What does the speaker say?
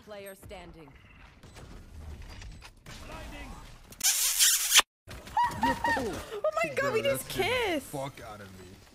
player standing. Oh my god, we just kissed. Fuck out of me.